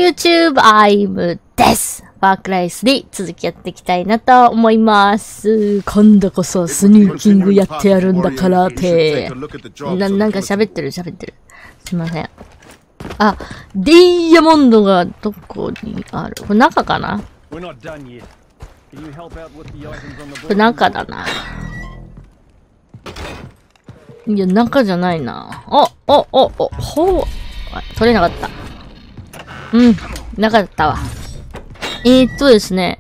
YouTube、アイムです。ファークライ3続きやっていきたいなと思います。今度こそスニーキングやってやるんだからって。なんか喋ってる。すいません。あ、ディヤモンドがどこにある？これ中かな？これ中だな。いや、中じゃないな。ほう。取れなかった。中だったわ。ですね。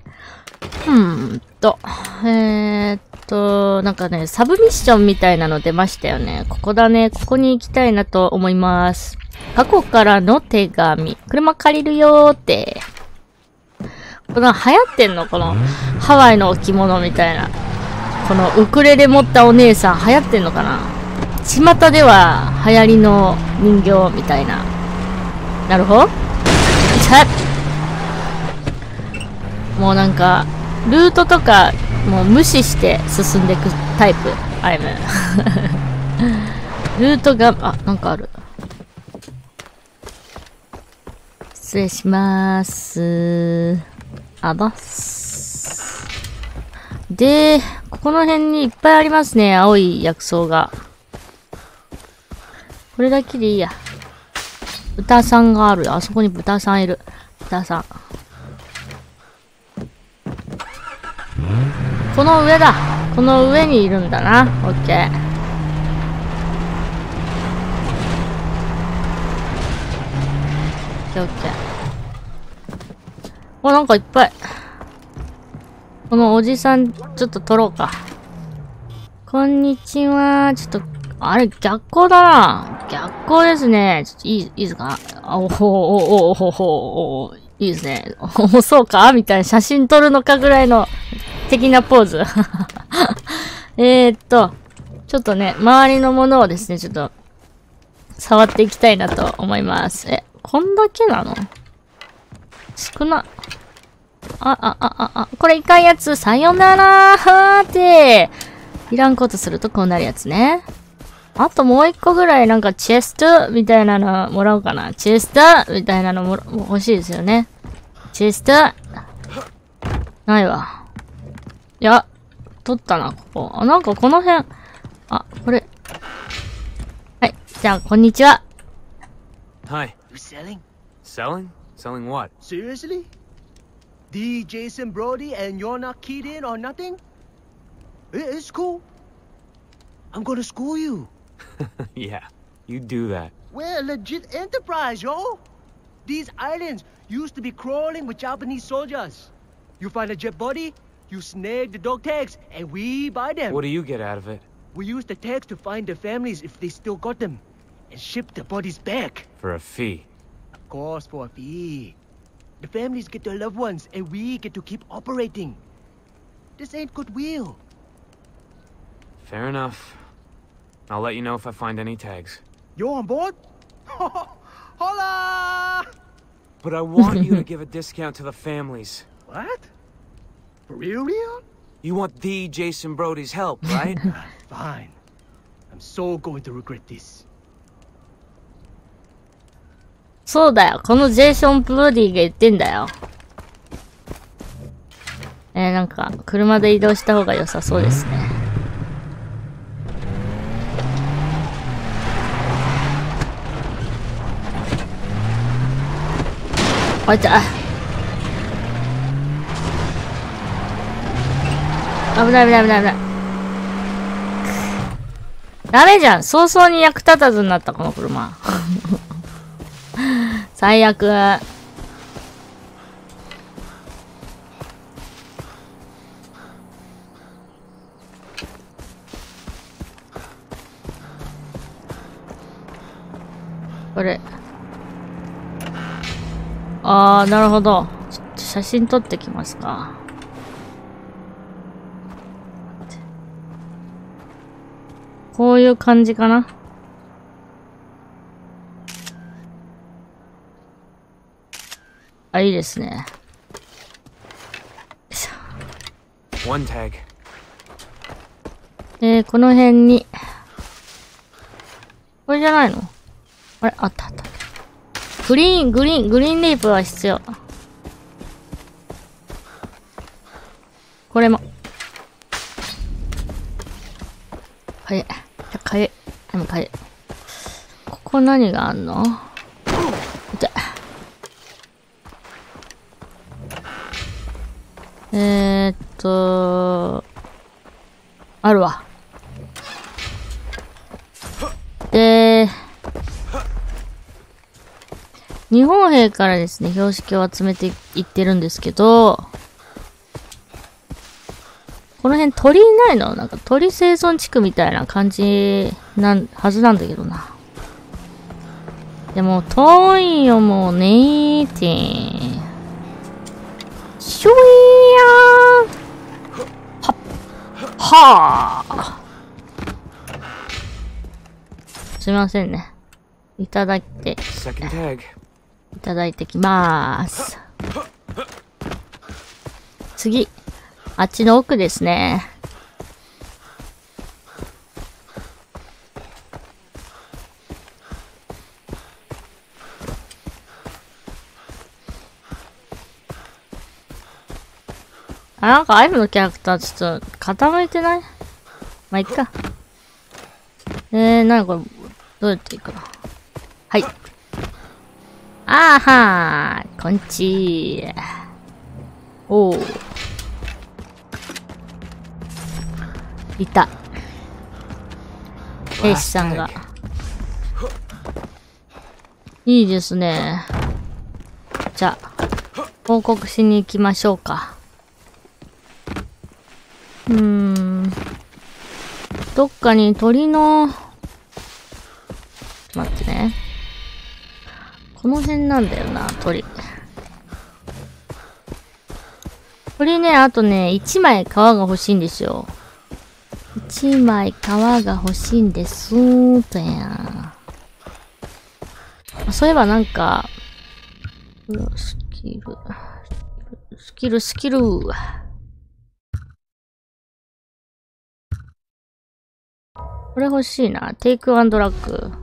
なんかね、サブミッションみたいなの出ましたよね。ここだね。ここに行きたいなと思います。過去からの手紙。車借りるよーって。この流行ってんの？このハワイの置物みたいな。このウクレレ持ったお姉さん流行ってんのかな？巷では流行りの人形みたいな。なるほど。もうなんか、ルートとかもう無視して進んでいくタイプ。アイム。ルートが、なんかある。失礼しまーす。で、ここの辺にいっぱいありますね。青い薬草が。これだけでいいや。豚さんがある。あそこに豚さんいる。豚さん。この上だ。この上にいるんだな。オッケー。オッケー。なんかいっぱい。このおじさん、ちょっと撮ろうか。こんにちは。ちょっと、あれ、逆光だな。逆光ですね。ちょっといいですか？いいですね。そうかみたいな写真撮るのかぐらいの的なポーズ。ちょっとね、周りのものをですね、ちょっと、触っていきたいなと思います。こんだけなの？少な。これいかんやつ、さよならーって、いらんことするとこうなるやつね。あともう一個ぐらいなんかチェストみたいなのもらおうかな。チェストみたいなのも欲しいですよね。チェストないわ。いや、取ったな、ここ。なんかこの辺。これ。はい。じゃあ、こんにちは。 Hi. You selling? Selling? Selling what? Seriously? The Jason Brody and you're not keyed in or nothing? It's cool. I'm gonna school you. Yeah, you do that. We're a legit enterprise, yo. These islands used to be crawling with Japanese soldiers. You find a jet body, you snag the dog tags, and we buy them. What do you get out of it? We use the tags to find their families if they still got them, and ship the bodies back. For a fee. Of course, for a fee. The families get their loved ones, and we get to keep operating. This ain't goodwill. Fair enough. I'll let you know if I find any tags. You're on board? Hola! But I want you to give a discount to the families. What? For real? You want the Jason Brody's help, right? Fine. I'm so going to regret this. そうだよ。このジェイソン・プロディが言ってんだよ。なんか、車で移動した方が良さそうですね。あいつ、危ない。ダメじゃん。早々に役立たずになった、この車。最悪。これ。なるほど。ちょっと写真撮ってきますか。こういう感じかな。いいですね。 One tag. この辺に。これじゃないの？あれ、あった。 グリーンレイプは必要。これも。かゆい。かゆい。かゆい。ここ何があんの？痛い。あるわ。で、日本兵からですね、標識を集めていってるんですけど、この辺鳥いないの？なんか鳥生存地区みたいな感じはずなんだけどな。でも遠いよ、もうねーって。しょいやーはあ。すみませんね。いただいてきまーす。次。あっちの奥ですね。あ、なんかアイムのキャラクターちょっと傾いてない？まあ、いっか。なにこれ、どうやっていくの？はい。あーはー、こんちー。おー。いた。兵士さんが。いいですね。じゃあ、報告しに行きましょうか。どっかに鳥の、待ってね。この辺なんだよな、鳥。鳥ね、あとね、1枚皮が欲しいんですよ。1枚皮が欲しいんですーとや。そういえばなんか、スキル。これ欲しいな。テイクアンドラッグ。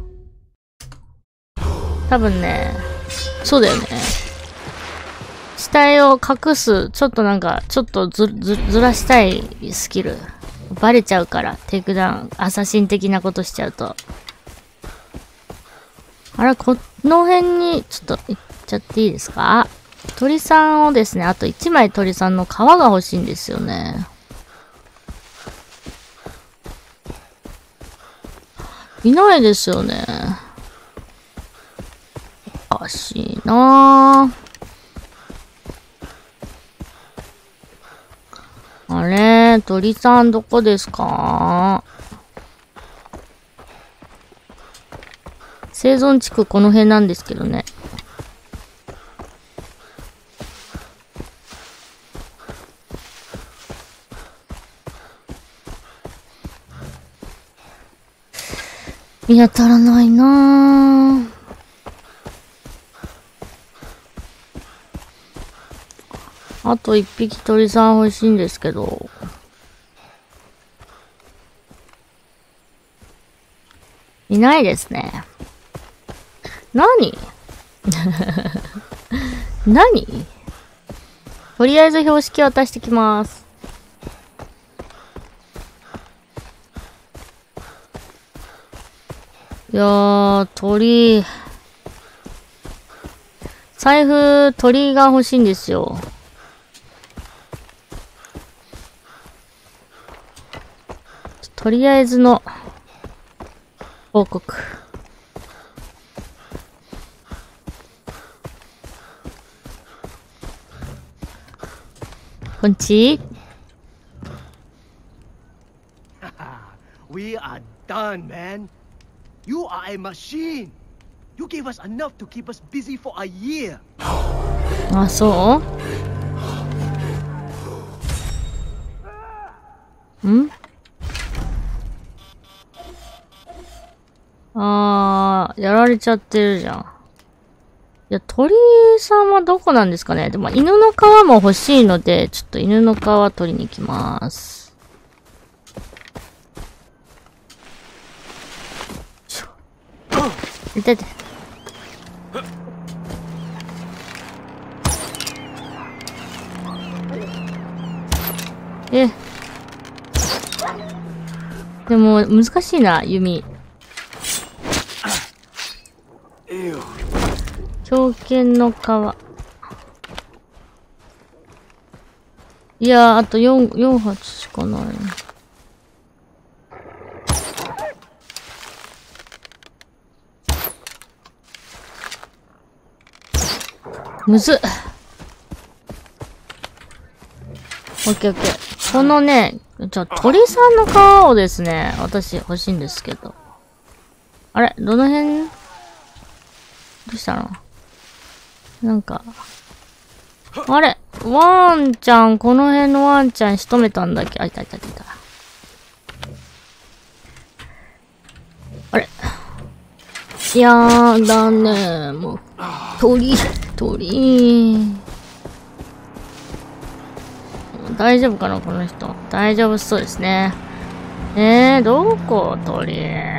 多分ね、そうだよね。死体を隠す、ちょっとずらしたいスキル。バレちゃうから、テイクダウン、アサシン的なことしちゃうと。あれ、この辺に、ちょっと行っちゃっていいですか？鳥さんをですね、あと1枚鳥さんの皮が欲しいんですよね。いないですよね。おかしいなぁ。あれ、鳥さんどこですか？生存地区この辺なんですけどね。見当たらないなぁ。あと一匹鳥さん欲しいんですけど。いないですね。何何？とりあえず標識渡してきます。いやー、鳥。財布、鳥が欲しいんですよ。とりあえずの報告。こんち。 We are done, man. You are a machine. You gave us enough to keep us busy for a year. あ、そう？ん？やられちゃってるじゃん。いや、鳥さんはどこなんですかね。でも、犬の皮も欲しいので、ちょっと犬の皮取りに行きます。痛い痛い。 でも、難しいな、弓。狂犬の皮。いやー、あと4発しかない。むずっ。オッケーオッケー。このね、じゃあ鳥さんの皮をですね、私欲しいんですけど。あれどの辺どうしたのなんか。あれワンちゃん、この辺のワンちゃん仕留めたんだっけあ、いたいたいた。あれいやーだねもう、鳥。大丈夫かなこの人。大丈夫そうですね。どこ鳥。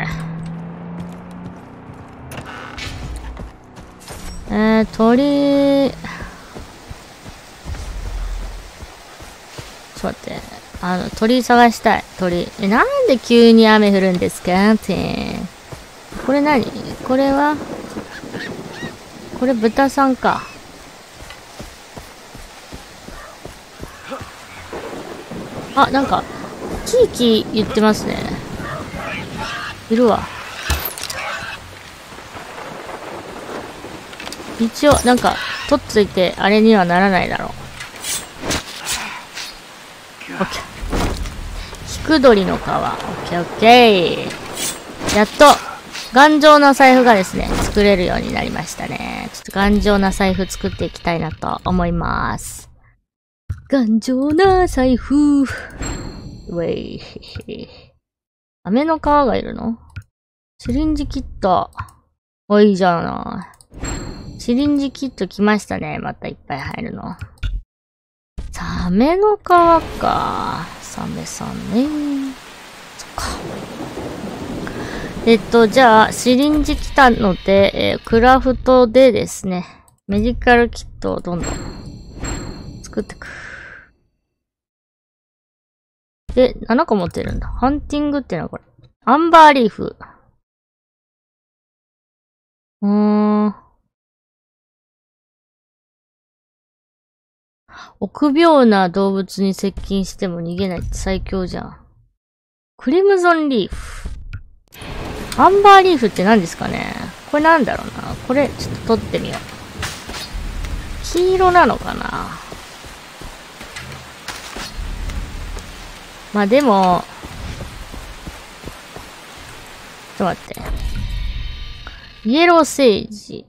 鳥。ちょっと待って。鳥探したい。鳥。なんで急に雨降るんですかって。これ何これはこれ豚さんか。あ、なんか、キーキー言ってますね。いるわ。一応、なんか、とっついて、あれにはならないだろう。オッケー。ヒクドリの皮。オッケーオッケー。やっと、頑丈な財布がですね、作れるようになりましたね。ちょっと頑丈な財布作っていきたいなと思います。頑丈な財布。ウェイ。飴の皮がいるの？シリンジキット。お、いいじゃない。シリンジキット来ましたね。またいっぱい入るの。サメの皮か。サメさんね。そっか。じゃあ、シリンジ来たので、クラフトでですね、メディカルキットをどんどん作ってく。で、7個持ってるんだ。ハンティングってのはこれ。アンバーリーフ。臆病な動物に接近しても逃げないって最強じゃん。クリムゾンリーフ。アンバーリーフって何ですかね？これなんだろうな。これ、ちょっと取ってみよう。黄色なのかな？まあでも、ちょっと待って。イエローセージ。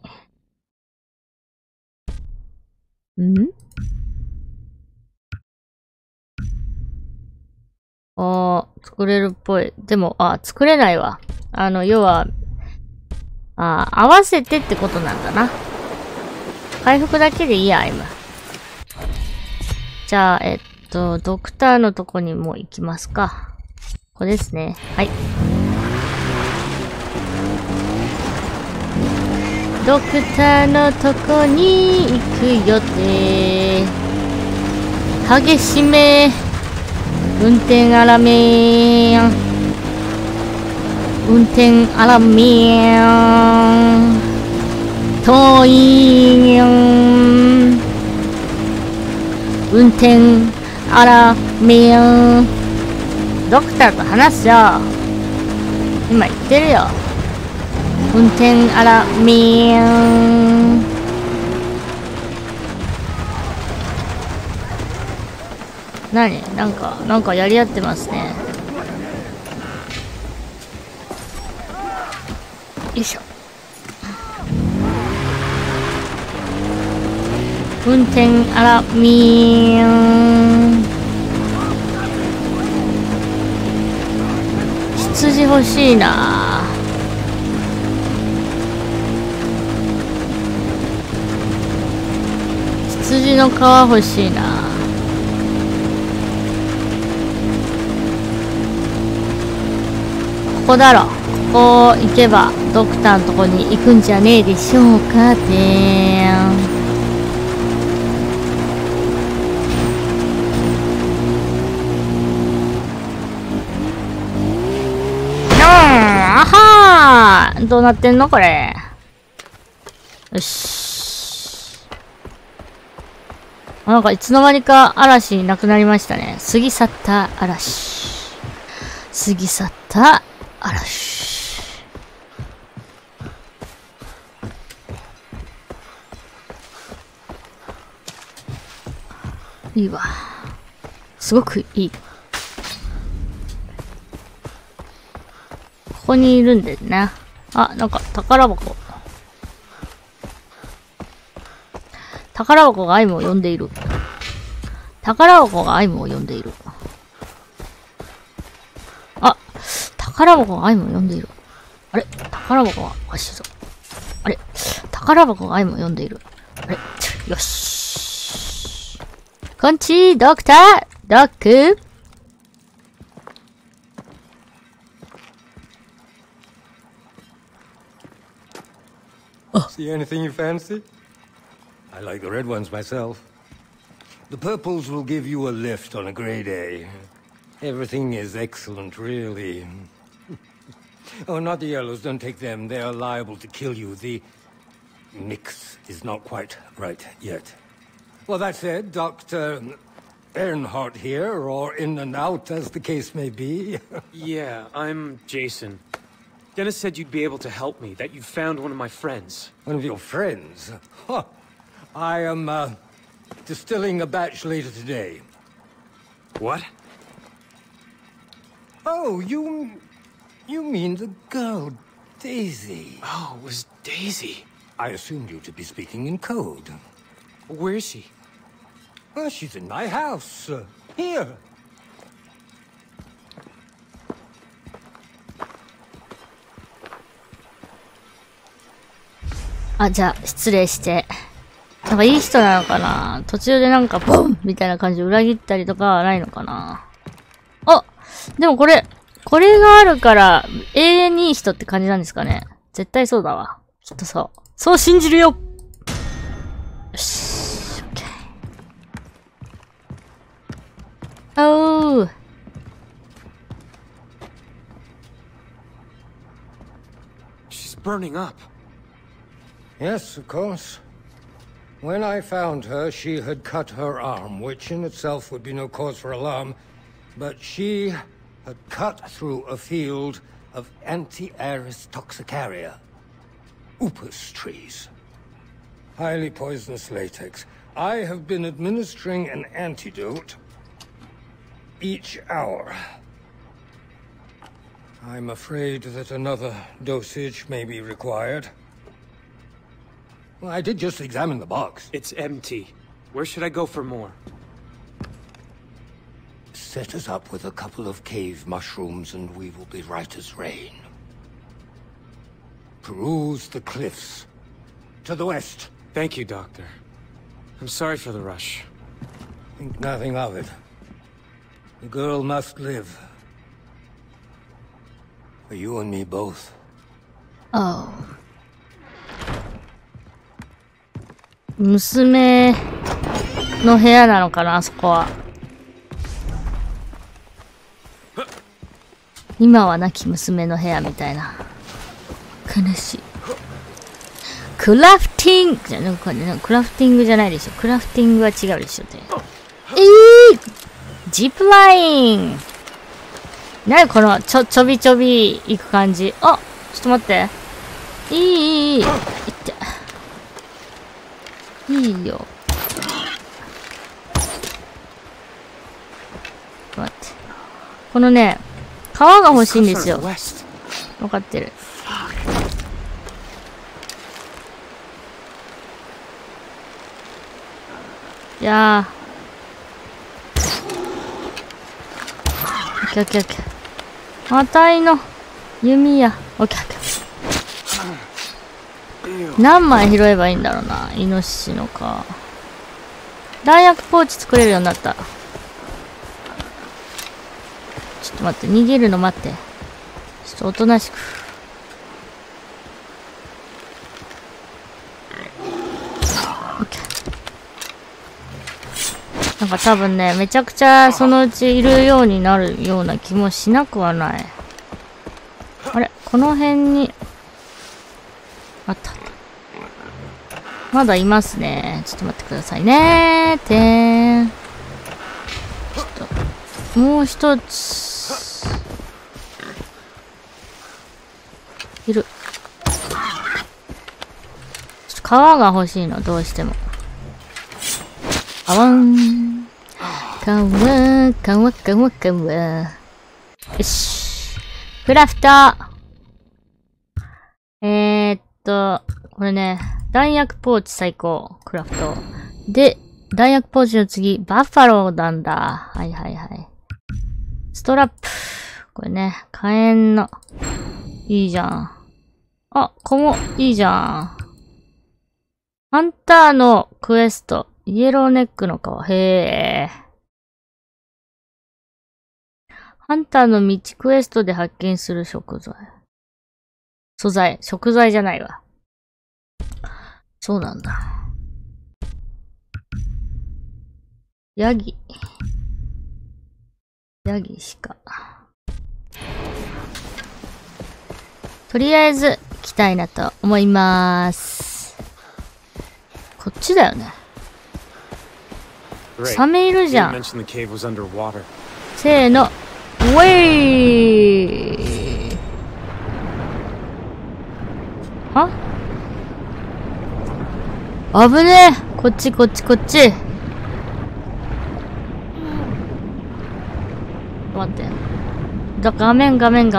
作れるっぽい。でも、作れないわ。要は、合わせてってことなんだな。回復だけでいいや、今。じゃあ、ドクターのとこにも行きますか。ここですね。はい。ドクターのとこに行く予定。激しめ。運転アラメーン。運転アラメーン。遠いん。運転アラメーン。ドクターと話すよ。今言ってるよ。運転アラメーン。なんかやり合ってますね。よいしょ。運転アラミーン。羊欲しいな。羊の皮欲しいな。ここだろ。ここ行けばドクターのとこに行くんじゃねえでしょうかってどうなってんのこれ。よし。なんかいつの間にか嵐なくなりましたね。過ぎ去った嵐。過ぎ去った嵐。いいわ。すごくいい。ここにいるんだよな。あ、なんか宝箱。宝箱がアイムを呼んでいる。宝箱がアイムを呼んでいる。あ、宝箱がアイムを呼んでいる。あれ、宝箱がおかしいぞ。あれ、宝箱がアイムを呼んでいる。あれ、よし。こんち、ドクター、ドック。 See anything you fancy? I like the red ones myself. The purples will give you a lift on a grade A. Everything is excellent, really. Oh, not the yellows. Don't take them. They are liable to kill you. The mix is not quite right yet. Well, that said, Dr. Earnhardt here, or in and out, as the case may be. Yeah, I'm Jason. Dennis said you'd be able to help me, that you'd found one of my friends. One of your friends? Huh. I am, distilling a batch later today. What? Oh, you mean the girl, Daisy. Oh, it was Daisy. I assumed you to be speaking in code. Where is she? Well, she's in my house. Here. あ、じゃあ、失礼して。なんかいい人なのかな？途中でなんかボンみたいな感じで裏切ったりとかはないのかな？あ、でもこれがあるから永遠にいい人って感じなんですかね？絶対そうだわ。きっとそう。そう信じるよ！よし、オッケー。おー。 She's burning up. Yes, of course. When I found her, she had cut her arm, which in itself would be no cause for alarm, but she had cut through a field of Anti-Aris toxicaria, upas trees. Highly poisonous latex. I have been administering an antidote each hour. I'm afraid that another dosage may be required. Well, I did just examine the box. It's empty. Where should I go for more? Set us up with a couple of cave mushrooms and we will be right as rain. Peruse the cliffs. To the west. Thank you, Doctor. I'm sorry for the rush. Think nothing of it. The girl must live. For you and me both. Oh. 娘の部屋なのかな、あそこは。今は亡き娘の部屋みたいな。悲しい。クラフティングじゃ、クラフティングじゃないでしょ。クラフティングは違うでしょって。ジップライン。なにこのちょびちょび行く感じ。あ、ちょっと待って。いい。いいよ。待って。このね、皮が欲しいんですよ。わかってる。いやー。オッケーオッケーオッケー。あたいの弓矢。オッケーオッケー。何枚拾えばいいんだろうな。イノシシのか。弾薬ポーチ作れるようになった。ちょっと待って、逃げるの待って。ちょっとおとなしく。なんか多分ね、めちゃくちゃそのうちいるようになるような気もしなくはない。あれ、この辺にあった。まだいますね。ちょっと待ってくださいね。ちょっと、もう一つ。いる。ちょっと皮が欲しいの、どうしても。皮。よし。クラフト。これね、弾薬ポーチ最高。クラフト。で、弾薬ポーチの次、バッファローなんだ。はいはいはい。ストラップ。これね、火炎の。いいじゃん。あ、いいじゃん。ハンターのクエスト。イエローネックの皮。へえ。ハンターの道クエストで発見する食材。食材じゃないわ。そうなんだ。ヤギ鹿。とりあえず、来たいなと思います。こっちだよね。サメいるじゃん。せーの。ウェイあ危ねえこっち。待って。画面。やばい。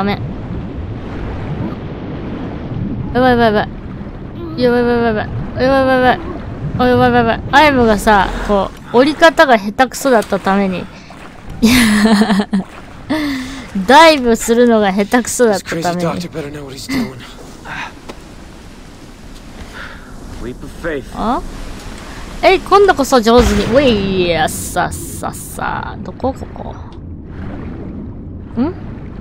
アイムがさ、こう、降り方が下手くそだったために。ダイブするのが下手くそだったために。あ？今度こそ上手に。ウェイやさ。どこここ。ん？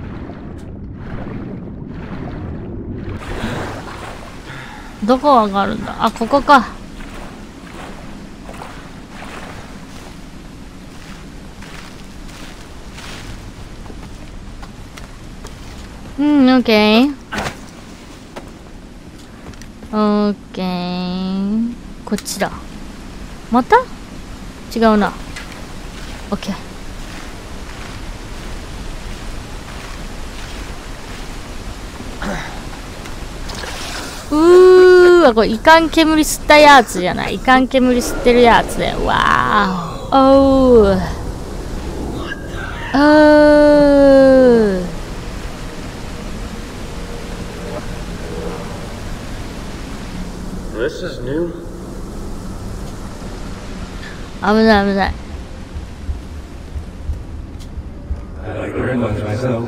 どこ上がるんだ？あ、ここか。オッケー。こっちだ。また？違うな。オッケー。これ、イカン煙吸ったやつじゃない。イカン煙吸ってるやつだよ。わー。 This is new. 危ない。 I like very much myself.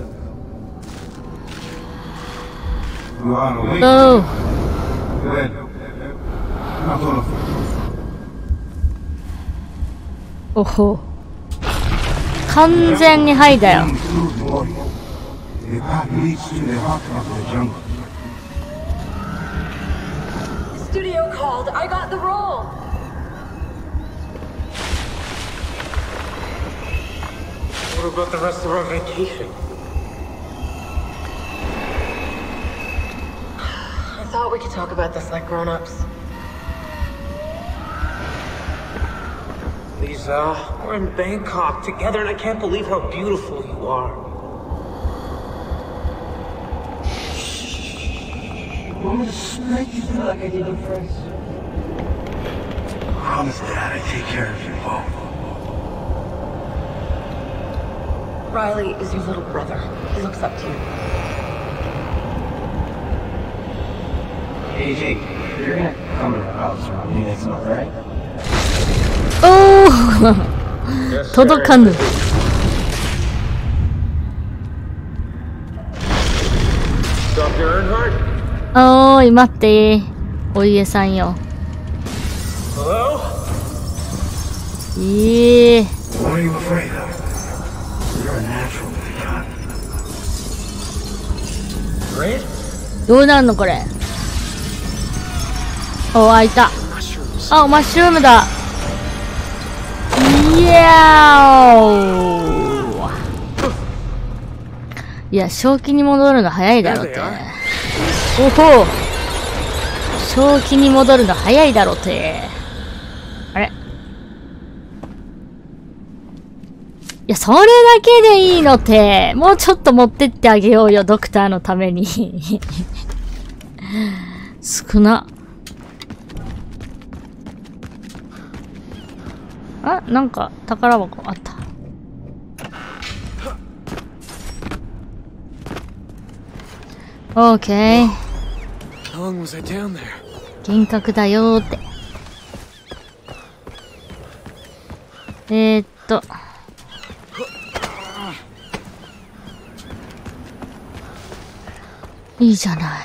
You are awake. Oh. Good. Not all of you. おほ。完全にハイだよ。 The path leads to the heart of the jungle. Studio called. I got the role. What about the rest of our vacation? I thought we could talk about this like grown-ups. Lisa, we're in Bangkok together and I can't believe how beautiful you are. Want me to smack you like I did at first? Promise, Dad, I take care of you both. Riley is your little brother. He looks up to you. Hey, Jake, you're gonna come to our house around me next month, right? 届かぬ。おーい、待って。お家さんよ。 What are you afraid of? You're a natural, Leon. どうなんのこれ。お、開いた。あ、マッシュルームだ。いや、正気に戻るの早いだろって。おほう。 正気に戻るの早いだろって。あれ、いや、それだけでいいのって。もうちょっと持ってってあげようよ、ドクターのために。少な。あ、なんか、宝箱あった。オーケー。幻覚だよーって。いいじゃない。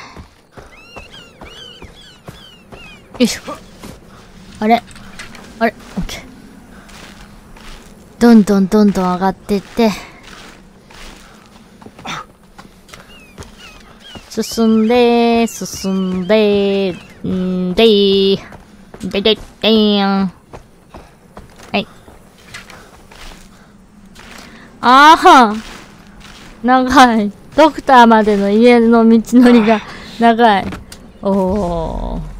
よいしょ。あれあれ、オッケー。どんどんどんどん上がってって。進んで、進んで、んでー。でででーん。はい。ああ、長い。ドクターまでの家の道のりが長い。おー。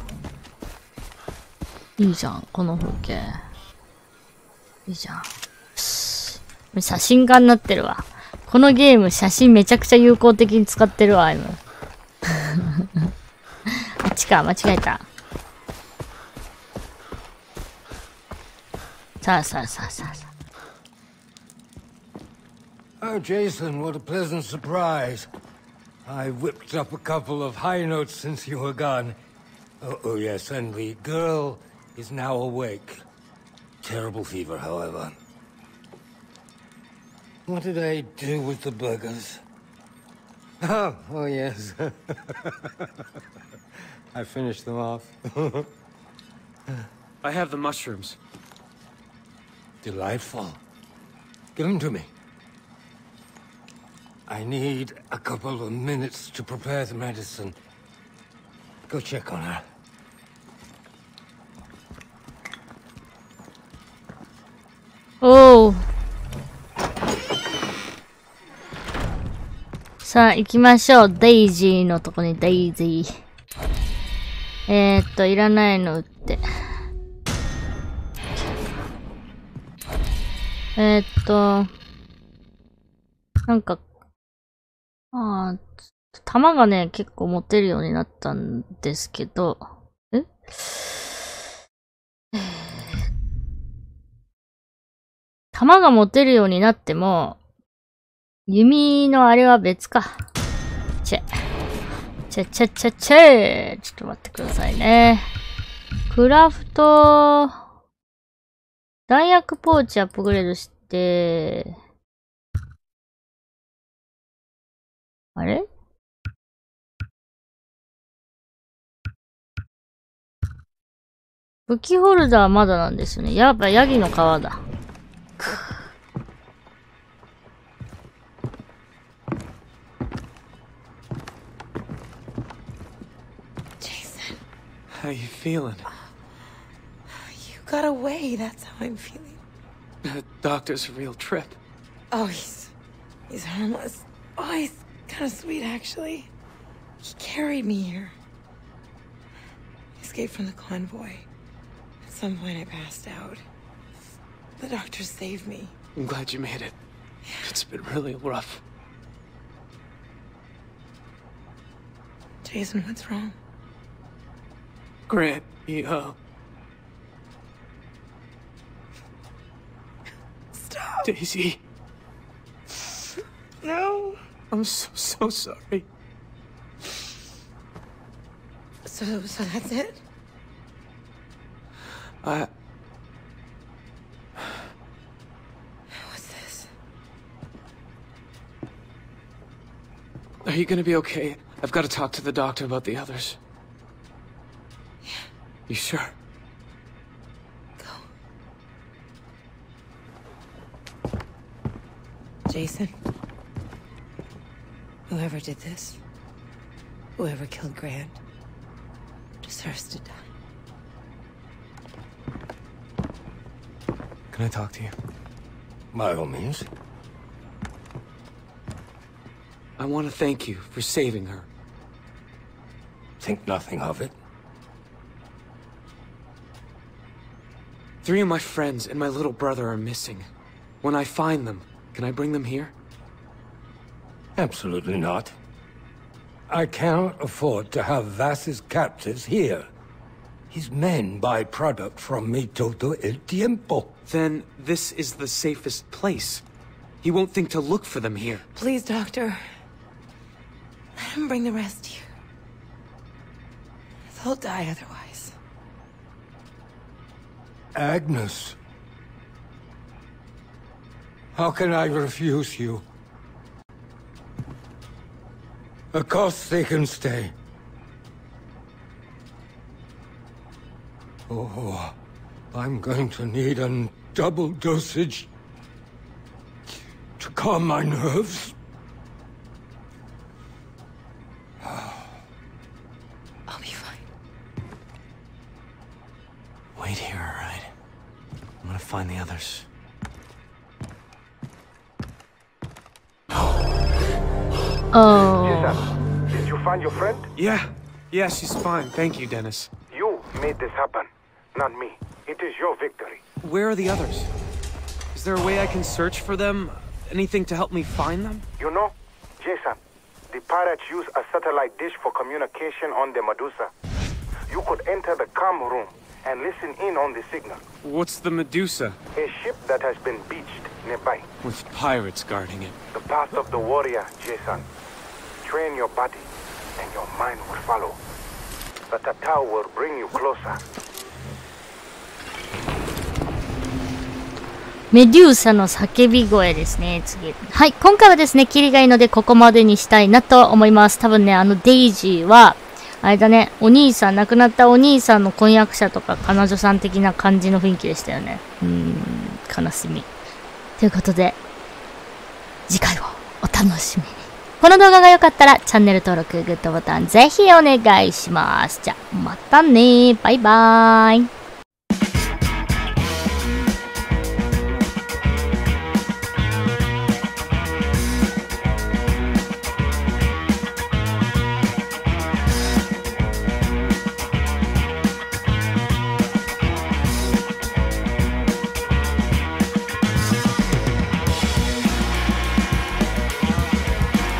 いいじゃん、この風景。いいじゃん。写真家になってるわ。このゲーム、写真めちゃくちゃ有効的に使ってるわ、今。あっちか、間違えた。さあさあさあさあさあ。 Oh, Jason, what a pleasant surprise. I whipped up a couple of high notes since you were gone. Oh, yes, and the girl is now awake. Terrible fever, however. What did I do with the burgers? Oh, yes. I finished them off. I have the mushrooms. Delightful. Give them to me. I need a couple of minutes to prepare the medicine. Go check on her. Oh. さあ、行きましょう。デイジーのとこにデイジー。いらないの売って。なんか、弾がね、結構持てるようになったんですけど、弾が持てるようになっても、弓のあれは別か。ちょっと待ってくださいね。クラフト、弾薬ポーチアップグレードして、あれ？武器ホルダーまだなんですよね。やっぱヤギの皮だ。 Jason. How you feeling? You got away, that's how I'm feeling. The doctor's a real trip. Oh, he's harmless. Oh, he's kind of sweet, actually. He carried me here. I escaped from the convoy. At some point, I passed out. The doctor saved me. I'm glad you made it. It's been really rough. Jason, what's wrong? Grant, he, Stop. Daisy. No. I'm so sorry. So that's it? What's this? Are you gonna be okay? I've got to talk to the doctor about the others. Yeah. You sure? Go. Jason. Whoever did this, whoever killed Grant, deserves to die. Can I talk to you? By all means. I want to thank you for saving her. Think nothing of it. 3 of my friends and my little brother are missing. When I find them, can I bring them here? Absolutely not. I cannot afford to have Vass's captives here. His men buy product from me todo el tiempo. Then this is the safest place. He won't think to look for them here. Please, Doctor. Let him bring the rest here. They'll die otherwise. Agnes. How can I refuse you? Of course they can stay. Oh, I'm going to need a double dosage to calm my nerves. I'll be fine. Wait here, alright? I'm gonna find the others. Oh. Did you find your friend? Yeah, she's fine. Thank you, Dennis. You made this happen, not me. It is your victory. Where are the others? Is there a way I can search for them? Anything to help me find them? You know, Jason, the pirates use a satellite dish for communication on the Medusa. You could enter the comm room and listen in on the signal. What's the Medusa? A ship that has been beached nearby. With pirates guarding it. The path of the warrior, Jason. Train your body, and your mind will follow. The Tatao will bring you closer. メデューサの叫び声ですね、次。はい、今回はですね、キリがいいのでここまでにしたいなと思います。多分ね、デイジーは、あれだね、お兄さん、亡くなったお兄さんの婚約者とか彼女さん的な感じの雰囲気でしたよね。悲しみ。ということで、次回をお楽しみに。この動画が良かったらチャンネル登録、グッドボタンぜひお願いします。じゃあ、またねー。バイバーイ。